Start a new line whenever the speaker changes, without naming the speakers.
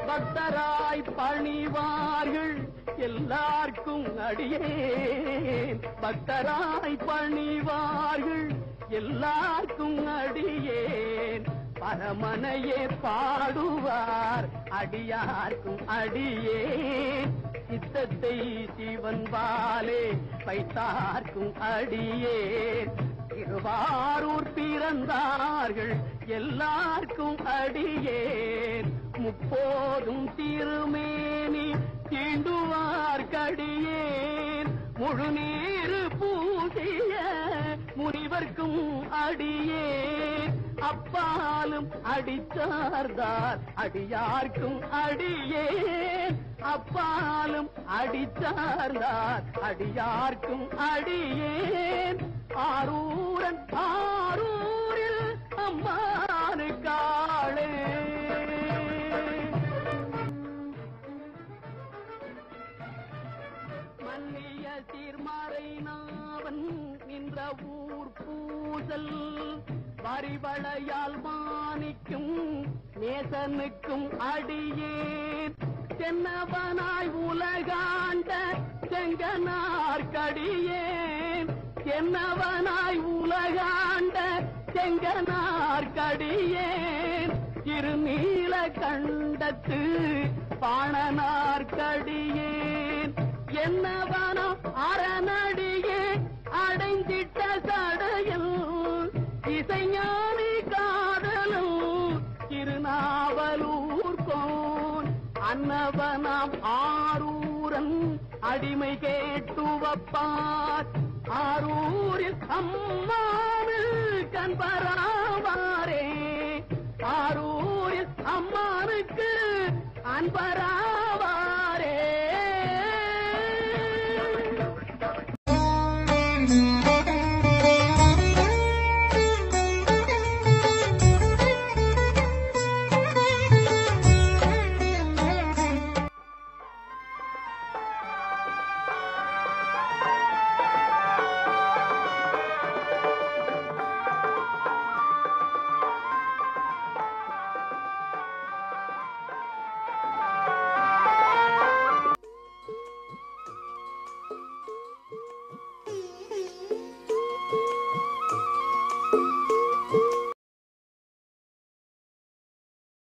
பக்தராய் பணிவார்கள் எல்லாருக்கும் அடியேன். பக்தராய் பணிவார்கள் எல்லாருக்கும் அடியேன். பரமனையே பாடுவார் அடியார்க்கும் அடியேன். சித்தத்தை சிவன் பாலே வைத்தார்க்கும் அடியேன். திருவாரூர் பிறந்தார்கள் எல்லாருக்கும் அடியேன். முப்போதும் திருமேனி தீண்டுவார்க்கடியேன். முழுநீரு பூசிய முனிவர்க்கும் அடியேன். அப்பாலும் அடிச்சார்ந்தார் அடியார்க்கும் அடியேன். அப்பாலும் அடிச்சார்ந்தார் அடியார்க்கும் அடியேன். ஆரூரன் ஆரூரில் அம்மானு காளே. மல்லிய சீர்மறை நாவன் நின்ற ஊர் பூசல் வரிவளையால் மாணிக்கும் நேசனுக்கும் அடியேன். தென்னவனாய் உலகாண்ட செங்கனார்க்கடியேன். தென்னவனாய் உலகாண்ட செங்கனார்க்கடியேன். திருநீல கண்டத்து பாணனார்க்கடியேன். என்னவனோ அரணடியே அடைந்திட்ட சடையில் இசைஞானி காதலும் திருநாவலூர் கோன். அன்னவனாம் ஆரூரன் அடிமை கேட்டுவப்பார். ஆரூரில் அம்மாவில் கண்பராவாரே. ஆரூரில் அம்மானுக்கு அன்பராவார்.